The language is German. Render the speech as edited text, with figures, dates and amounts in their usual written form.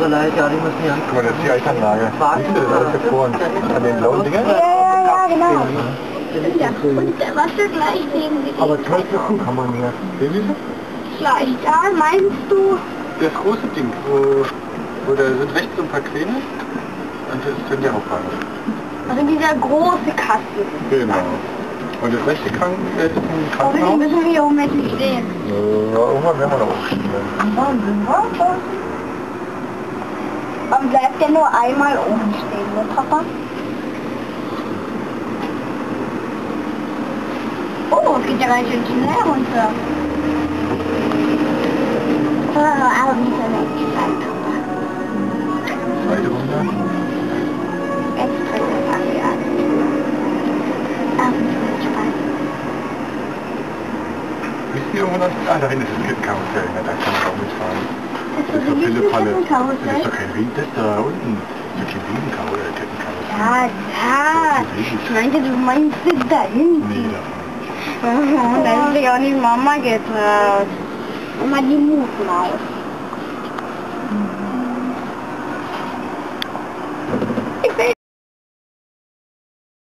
mir leid, ja, die müssen hier an. Guck mal, das ist die Eichanlage. Siehst du, das ist alles gefroren. An den blauen Dingern? Ja, genau. Ja, und was ist gleich neben dir? Aber 12 Wochen kann man hier. Sehen Sie das? Gleich da, meinst du? Das große Ding, wo da sind rechts so ein paar Kräne und das ist der Hauptbahnhof. Also dieser große Kasten. Genau. Und das rechte ist ein Oh, Krankenhaus. müssen wir hier oben jetzt nicht stehen. Ja, irgendwann werden wir da auch stehen. Warum bleibt der nur einmal oben stehen, ne, Papa? Oh, es geht ja ganz schön schnell runter. Aber nicht so leicht sein, Papa. Zweite runter. Jetzt drückt das Akku an. Aber nicht so entspannt. Wisst ihr irgendwo noch? Ah, da hinten ist das Kettenkarussell. Ja, da kann ich auch mitfahren. Das Das ist ist doch ein Pillepalle. Das Kettenkarussell. ist doch kein Riesen, das da unten. Das ist kein Riesenkarussell, Kettenkarussell. Ja, ja. Ich meinte, du meinst da hinten. Nee, da. Da ist sich auch nicht Mama getraut. Mama, die Mutmaus.